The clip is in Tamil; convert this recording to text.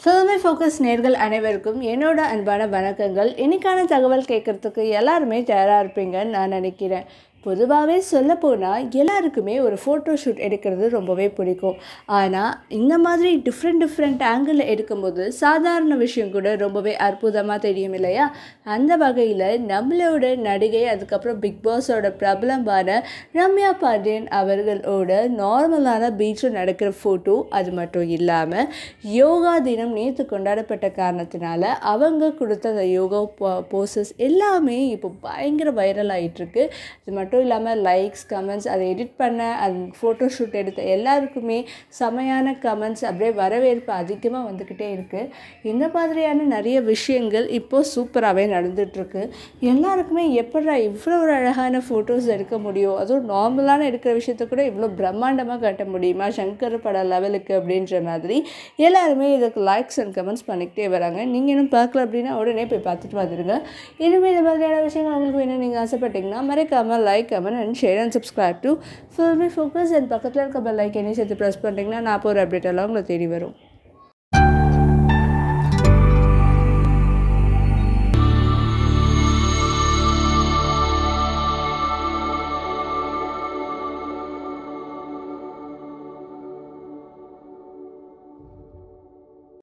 Filmy Focus நேயர்கள் அனைவருக்கும் என்னோட அன்பான வணக்கங்கள். இன்னைக்கான தகவல் கேட்கறதுக்கு எல்லாருமே தயாரா இருப்பீங்கன்னு நான் நினைக்கிறேன். பொதுவாகவே சொல்லப்போனால் எல்லாருக்குமே ஒரு ஃபோட்டோ ஷூட் எடுக்கிறது ரொம்பவே பிடிக்கும். ஆனால் இந்த மாதிரி டிஃப்ரெண்ட் ஆங்கிளில் எடுக்கும்போது சாதாரண விஷயம் கூட ரொம்பவே அற்புதமாக தெரியும் இல்லையா? அந்த வகையில் நம்மளோட நடிகை அதுக்கப்புறம் பிக் பாஸோட பிரபலமான ரம்யா பாண்டியன் அவர்களோட நார்மலான பீச்சில் நடக்கிற ஃபோட்டோ, அது மட்டும் இல்லாமல் யோகா தினம் நேற்று கொண்டாடப்பட்ட காரணத்தினால அவங்க கொடுத்த அந்த யோகா போசஸ் எல்லாமே இப்போ பயங்கர வைரல் ஆகிட்டுருக்கு. இது மட்டும் இல்லாமல் லைக்ஸ், கமெண்ட்ஸ், அதை எடிட் பண்ண அந்த ஃபோட்டோ ஷூட் எடுத்த எல்லாருக்குமே செமையான கமெண்ட்ஸ், அப்படியே வரவேற்பு அதிகமாக வந்துக்கிட்டே இருக்குது. இந்த மாதிரியான நிறைய விஷயங்கள் இப்போது சூப்பராகவே நடந்துகிட்ருக்கு. எல்லாருக்குமே எப்படா இவ்வளோ ஒரு அழகான ஃபோட்டோஸ் எடுக்க முடியும், அதுவும் நார்மலான எடுக்கிற விஷயத்த கூட இவ்வளோ பிரம்மாண்டமாக காட்ட முடியுமா சங்கர் பட லெவலுக்கு அப்படின்ற மாதிரி எல்லாருமே இதுக்கு லைக்ஸ் அண்ட் கமெண்ட்ஸ் பண்ணிக்கிட்டே வராங்க. நீங்கள் இன்னும் பார்க்கல அப்படின்னா உடனே போய் பார்த்துட்டு வந்துடுங்க. இனிமேல் இந்த மாதிரியான விஷயங்கள் உங்களுக்கு வேணும் நீங்கள் ஆசைப்பட்டீங்கன்னா மறக்காமல் like, comment and share and subscribe to Filmy Focus. And பக்கத்தில் இருக்க பெல் ஐக்கனையும் சேர்த்து ப்ரெஸ் பண்ணிட்டீங்கன்னா நான் போகிற அப்டேட் எல்லாம் உங்களை தேடி வரும்.